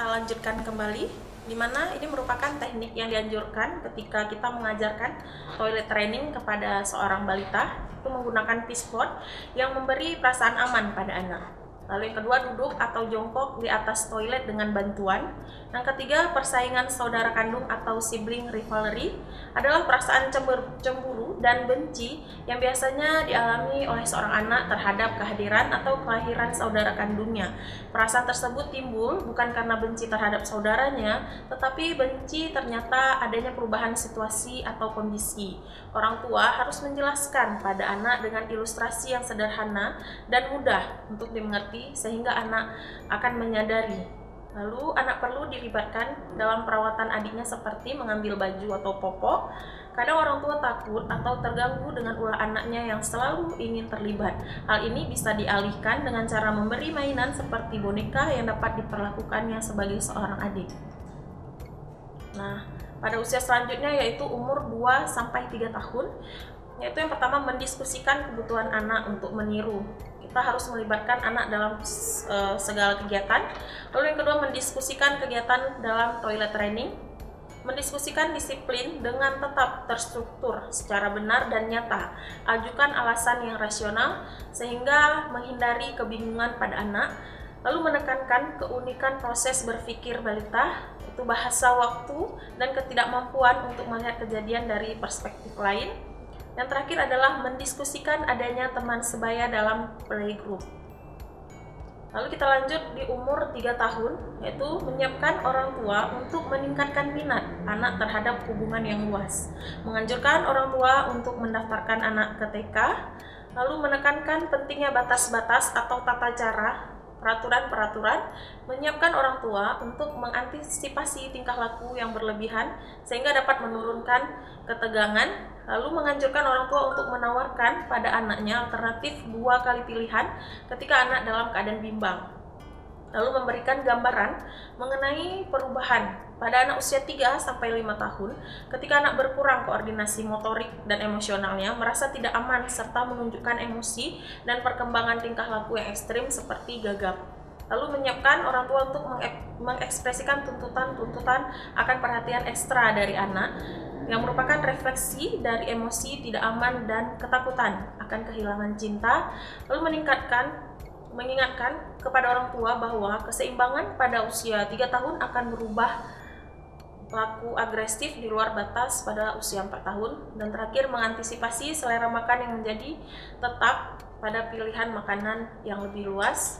kita lanjutkan kembali, di mana ini merupakan teknik yang dianjurkan ketika kita mengajarkan toilet training kepada seorang balita, itu menggunakan Peaceford yang memberi perasaan aman pada anak. Lalu yang kedua, duduk atau jongkok di atas toilet dengan bantuan. Yang ketiga, persaingan saudara kandung atau sibling rivalry adalah perasaan cemburu dan benci yang biasanya dialami oleh seorang anak terhadap kehadiran atau kelahiran saudara kandungnya. Perasaan tersebut timbul bukan karena benci terhadap saudaranya, tetapi benci ternyata adanya perubahan situasi atau kondisi. Orang tua harus menjelaskan pada anak dengan ilustrasi yang sederhana dan mudah untuk dimengerti sehingga anak akan menyadari. Lalu anak perlu dilibatkan dalam perawatan adiknya seperti mengambil baju atau popok. Kadang orang tua takut atau terganggu dengan ulah anaknya yang selalu ingin terlibat. Hal ini bisa dialihkan dengan cara memberi mainan seperti boneka yang dapat diperlakukannya sebagai seorang adik. Nah, pada usia selanjutnya yaitu umur 2-3 tahun, yaitu yang pertama mendiskusikan kebutuhan anak untuk meniru. Kita harus melibatkan anak dalam segala kegiatan. Lalu yang kedua, mendiskusikan kegiatan dalam toilet training. Mendiskusikan disiplin dengan tetap terstruktur secara benar dan nyata. Ajukan alasan yang rasional sehingga menghindari kebingungan pada anak. Lalu menekankan keunikan proses berpikir balita, itu bahasa waktu dan ketidakmampuan untuk melihat kejadian dari perspektif lain. Yang terakhir adalah mendiskusikan adanya teman sebaya dalam playgroup. Lalu kita lanjut di umur 3 tahun, yaitu menyiapkan orang tua untuk meningkatkan minat anak terhadap hubungan yang luas. Menganjurkan orang tua untuk mendaftarkan anak ke TK, lalu menekankan pentingnya batas-batas atau tata cara, peraturan-peraturan, menyiapkan orang tua untuk mengantisipasi tingkah laku yang berlebihan sehingga dapat menurunkan ketegangan, lalu menganjurkan orang tua untuk menawarkan pada anaknya alternatif 2 kali pilihan ketika anak dalam keadaan bimbang. Lalu memberikan gambaran mengenai perubahan pada anak usia 3-5 tahun ketika anak berkurang koordinasi motorik dan emosionalnya, merasa tidak aman serta menunjukkan emosi dan perkembangan tingkah laku yang ekstrim seperti gagap. Lalu menyiapkan orang tua untuk mengekspresikan tuntutan-tuntutan akan perhatian ekstra dari anak yang merupakan refleksi dari emosi tidak aman dan ketakutan akan kehilangan cinta. Lalu mengingatkan kepada orang tua bahwa keseimbangan pada usia 3 tahun akan berubah laku agresif di luar batas pada usia 4 tahun. Dan terakhir, mengantisipasi selera makan yang menjadi tetap pada pilihan makanan yang lebih luas.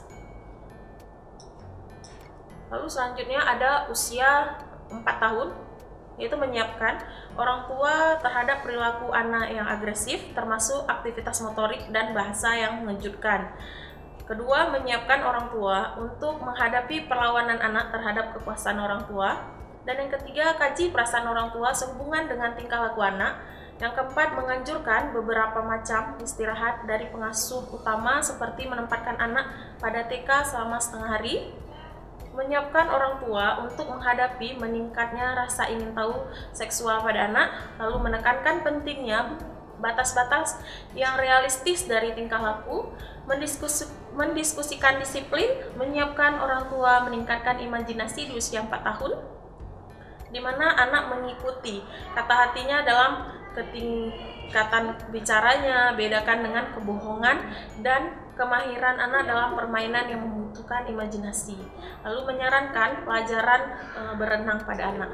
Lalu selanjutnya ada usia 4 tahun, yaitu menyiapkan orang tua terhadap perilaku anak yang agresif, termasuk aktivitas motorik dan bahasa yang mengejutkan. Kedua, menyiapkan orang tua untuk menghadapi perlawanan anak terhadap kekuasaan orang tua. Dan yang ketiga, kaji perasaan orang tua sehubungan dengan tingkah laku anak. Yang keempat, menganjurkan beberapa macam istirahat dari pengasuh utama seperti menempatkan anak pada TK selama setengah hari. Menyiapkan orang tua untuk menghadapi meningkatnya rasa ingin tahu seksual pada anak, lalu menekankan pentingnya batas-batas yang realistis dari tingkah laku, mendiskusikan disiplin, menyiapkan orang tua meningkatkan imajinasi di usia 4 tahun, di mana anak mengikuti kata hatinya dalam ketingkatan bicaranya, bedakan dengan kebohongan, dan kemahiran anak dalam permainan yang membutuhkan imajinasi. Lalu menyarankan pelajaran berenang pada anak.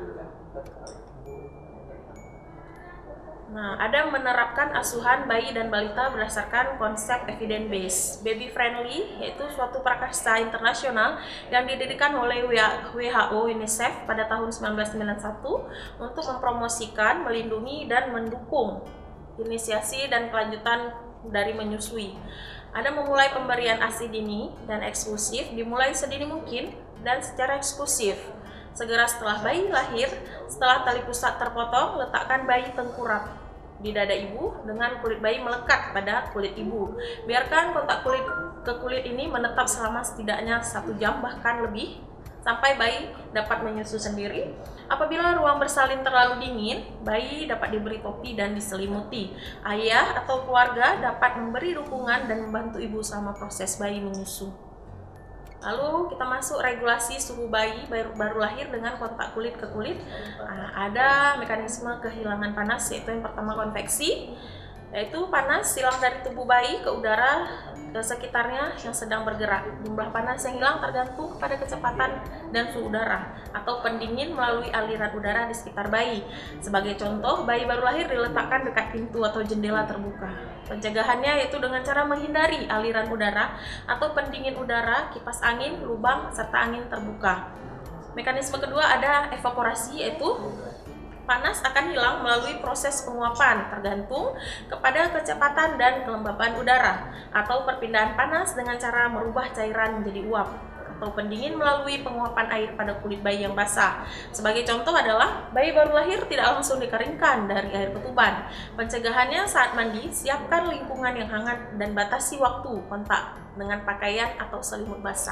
Nah, ada menerapkan asuhan bayi dan balita berdasarkan konsep evidence based, baby friendly, yaitu suatu prakarsa internasional yang didirikan oleh WHO UNICEF pada tahun 1991 untuk mempromosikan, melindungi, dan mendukung inisiasi dan kelanjutan dari menyusui. Ada memulai pemberian ASI dini dan eksklusif, dimulai sedini mungkin dan secara eksklusif. Segera setelah bayi lahir, setelah tali pusat terpotong, letakkan bayi tengkurap di dada ibu dengan kulit bayi melekat pada kulit ibu. Biarkan kontak kulit ke kulit ini menetap selama setidaknya 1 jam bahkan lebih, sampai bayi dapat menyusu sendiri. Apabila ruang bersalin terlalu dingin, bayi dapat diberi topi dan diselimuti. Ayah atau keluarga dapat memberi dukungan dan membantu ibu selama proses bayi menyusu. Lalu kita masuk regulasi suhu bayi baru lahir dengan kontak kulit ke kulit. Nah, ada mekanisme kehilangan panas, yaitu yang pertama konveksi, yaitu panas hilang dari tubuh bayi ke udara ke sekitarnya yang sedang bergerak. Jumlah panas yang hilang tergantung pada kecepatan dan suhu udara atau pendingin melalui aliran udara di sekitar bayi. Sebagai contoh, bayi baru lahir diletakkan dekat pintu atau jendela terbuka. Pencegahannya yaitu dengan cara menghindari aliran udara atau pendingin udara, kipas angin, lubang, serta angin terbuka. Mekanisme kedua ada evaporasi, yaitu panas akan hilang melalui proses penguapan tergantung kepada kecepatan dan kelembaban udara, atau perpindahan panas dengan cara merubah cairan menjadi uap, atau pendingin melalui penguapan air pada kulit bayi yang basah. Sebagai contoh adalah bayi baru lahir tidak langsung dikeringkan dari air ketuban. Pencegahannya saat mandi, siapkan lingkungan yang hangat dan batasi waktu kontak dengan pakaian atau selimut basah.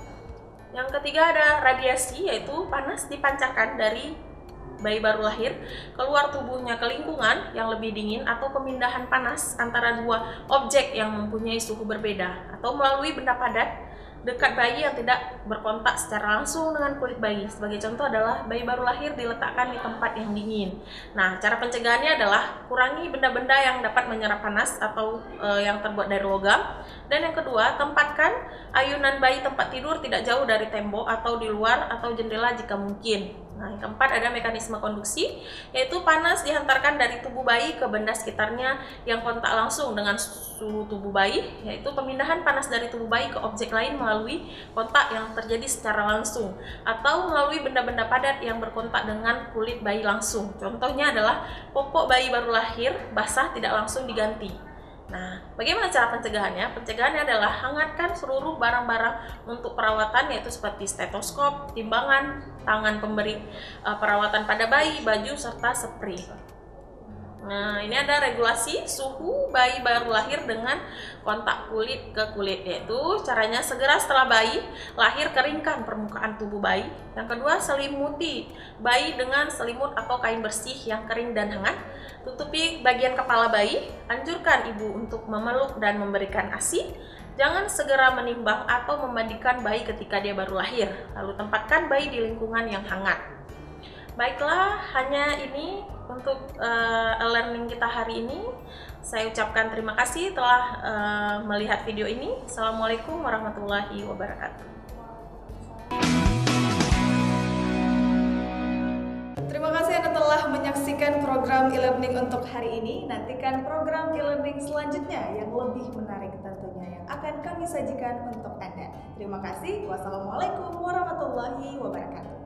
Yang ketiga ada radiasi, yaitu panas dipancarkan dari bayi baru lahir keluar tubuhnya ke lingkungan yang lebih dingin, atau pemindahan panas antara dua objek yang mempunyai suhu berbeda, atau melalui benda padat dekat bayi yang tidak berkontak secara langsung dengan kulit bayi. Sebagai contoh adalah bayi baru lahir diletakkan di tempat yang dingin. Nah, cara pencegahannya adalah kurangi benda-benda yang dapat menyerap panas atau yang terbuat dari logam. Dan yang kedua, tempatkan ayunan bayi tempat tidur tidak jauh dari tembok atau di luar atau jendela jika mungkin. Nah, yang keempat ada mekanisme konduksi, yaitu panas dihantarkan dari tubuh bayi ke benda sekitarnya yang kontak langsung dengan suhu tubuh bayi, yaitu pemindahan panas dari tubuh bayi ke objek lain melalui kontak yang terjadi secara langsung, atau melalui benda-benda padat yang berkontak dengan kulit bayi langsung. Contohnya adalah popok bayi baru lahir basah tidak langsung diganti. Nah, bagaimana cara pencegahannya? Pencegahannya adalah hangatkan seluruh barang-barang untuk perawatan, yaitu seperti stetoskop, timbangan, tangan pemberi perawatan pada bayi, baju, serta spray. Nah, ini ada regulasi suhu bayi baru lahir dengan kontak kulit ke kulit, yaitu caranya segera setelah bayi lahir keringkan permukaan tubuh bayi. Yang kedua, selimuti bayi dengan selimut atau kain bersih yang kering dan hangat. Tutupi bagian kepala bayi. Anjurkan ibu untuk memeluk dan memberikan ASI. Jangan segera menimbang atau memandikan bayi ketika dia baru lahir. Lalu tempatkan bayi di lingkungan yang hangat. Baiklah, hanya ini untuk learning kita hari ini. Saya ucapkan terima kasih telah melihat video ini. Assalamualaikum warahmatullahi wabarakatuh. Terima kasih Anda telah menyaksikan program e-learning untuk hari ini. Nantikan program e-learning selanjutnya yang lebih menarik tentunya yang akan kami sajikan untuk Anda. Terima kasih. Wassalamualaikum warahmatullahi wabarakatuh.